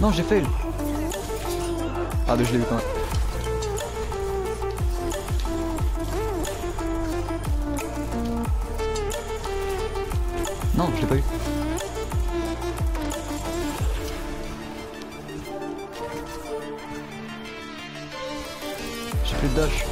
Non, j'ai fail. Ah, mais je l'ai eu quand même. Non, je l'ai pas eu. J'ai plus de dash.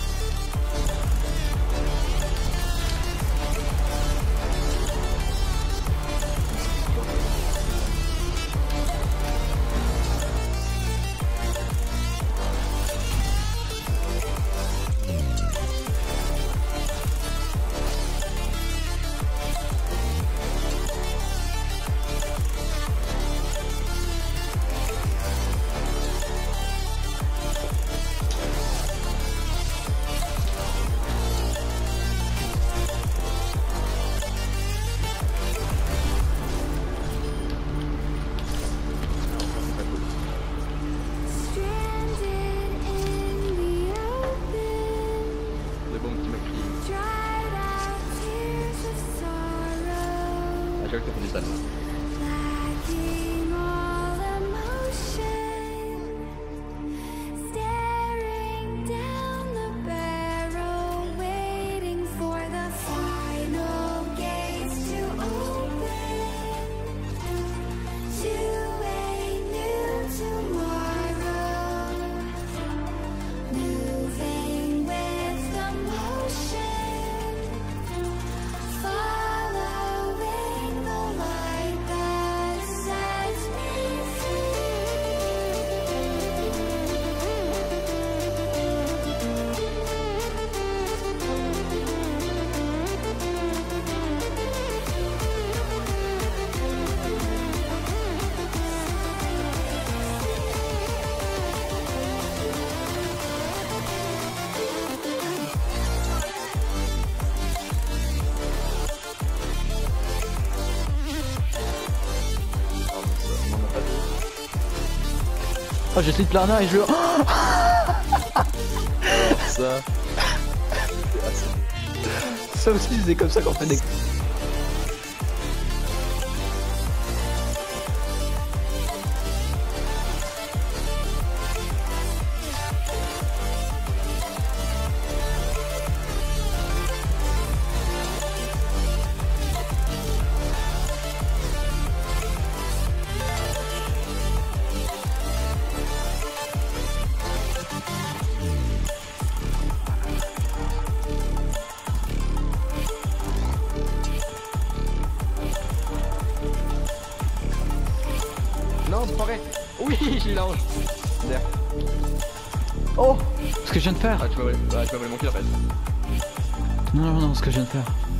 J'avoue que t'as fait des salles. Oh, j'ai slip Lana et je... Ça. Ça aussi, c'est comme ça qu'on fait des... Non, c'est pas vrai. Oui, j'ai eu la hanche. Oh, ce que je viens de faire. Ah, tu vas voler mon kill en fait. Non, non, non, ce que je viens de faire.